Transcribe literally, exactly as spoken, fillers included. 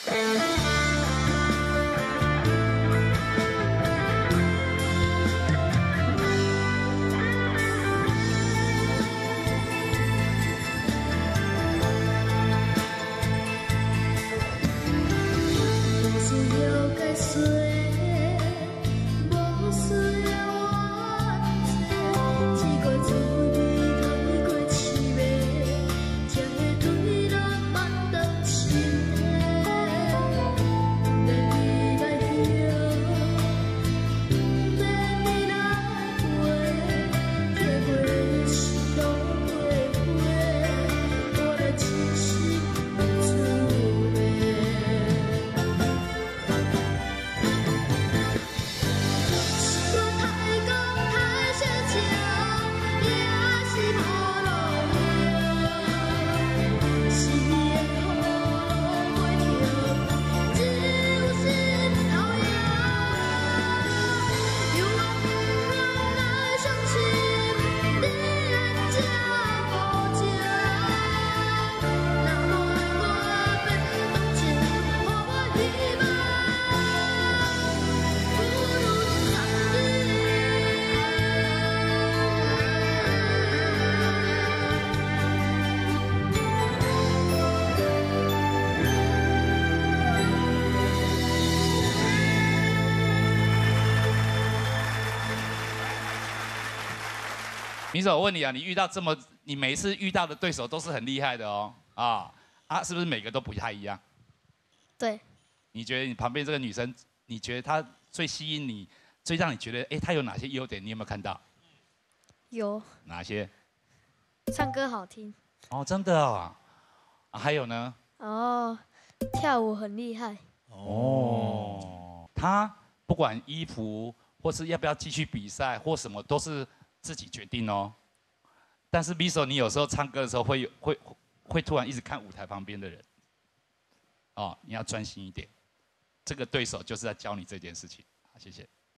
米手，我问你啊，你遇到这么，你每一次遇到的对手都是很厉害的哦，啊啊，是不是每个都不太一样？ 对。 你觉得你旁边这个女生，你觉得她最吸引你，最让你觉得，哎，她有哪些优点？你有没有看到？ 有。 哪些？ 唱歌好听。 哦，真的啊，啊还有呢？ 哦，跳舞很厉害。 哦，她不管衣服或是要不要继续比赛或什么，都是自己决定哦。但是 Miso， 你有时候唱歌的时候会会会突然一直看舞台旁边的人，哦，你要专心一点。这个对手就是在教你这件事情。好，谢谢。